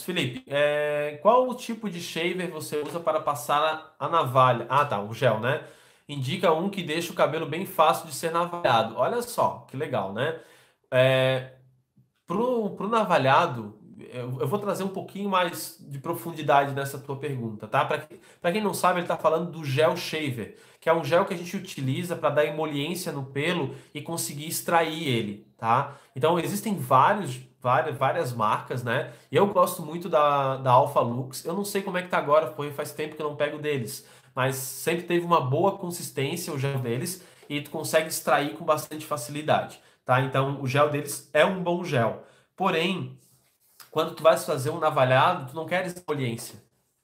Felipe, qual o tipo de shaver você usa para passar a navalha? Ah, tá, o gel, né? Indica um que deixa o cabelo bem fácil de ser navalhado. Olha só, que legal, né? É, pro navalhado, eu vou trazer um pouquinho mais de profundidade nessa tua pergunta, tá? Para quem não sabe, ele está falando do gel shaver, que é um gel que a gente utiliza para dar emoliência no pelo e conseguir extrair ele, tá? Então existem várias marcas, né? E eu gosto muito da Alpha Lux. Eu não sei como é que tá agora, faz tempo que eu não pego deles, mas sempre teve uma boa consistência o gel deles e tu consegue extrair com bastante facilidade, tá? Então o gel deles é um bom gel. Porém, quando tu vais fazer um navalhado, tu não queres emoliência.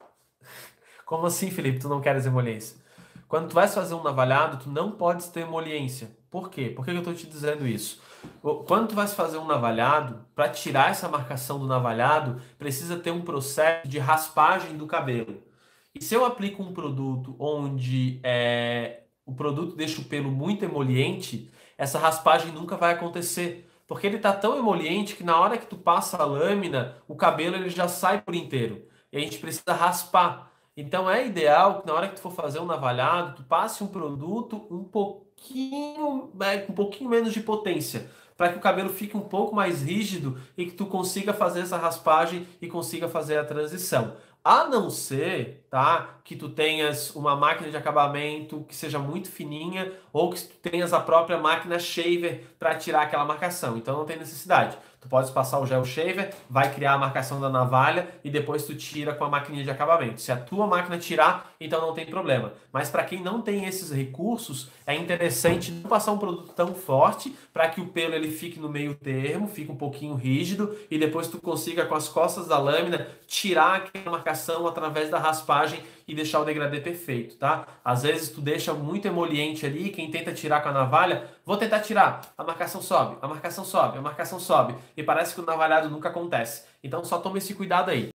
Como assim, Felipe, tu não queres emoliência? Quando tu vais fazer um navalhado, tu não podes ter emoliência. Por quê? Por que eu estou te dizendo isso? Quando tu vais fazer um navalhado, para tirar essa marcação do navalhado, precisa ter um processo de raspagem do cabelo. E se eu aplico um produto onde o produto deixa o pelo muito emoliente, essa raspagem nunca vai acontecer. Porque ele está tão emoliente que na hora que tu passa a lâmina, o cabelo ele já sai por inteiro. E a gente precisa raspar. Então é ideal que na hora que tu for fazer um navalhado, tu passe um produto com um pouquinho menos de potência, para que o cabelo fique um pouco mais rígido e que tu consiga fazer essa raspagem e consiga fazer a transição. A não ser, tá, que tu tenhas uma máquina de acabamento que seja muito fininha ou que tu tenhas a própria máquina shaver para tirar aquela marcação. Então não tem necessidade. Tu podes passar o gel shaver, vai criar a marcação da navalha e depois tu tira com a maquininha de acabamento. Se a tua máquina tirar, então não tem problema. Mas para quem não tem esses recursos, é interessante não passar um produto tão forte para que o pelo ele fique no meio termo, fique um pouquinho rígido e depois tu consiga com as costas da lâmina tirar aquela marcação através da raspagem e deixar o degradê perfeito, tá? Às vezes tu deixa muito emoliente ali, quem tenta tirar com a navalha, vou tentar tirar, a marcação sobe, a marcação sobe, a marcação sobe, e parece que o navalhado nunca acontece. Então só toma esse cuidado aí.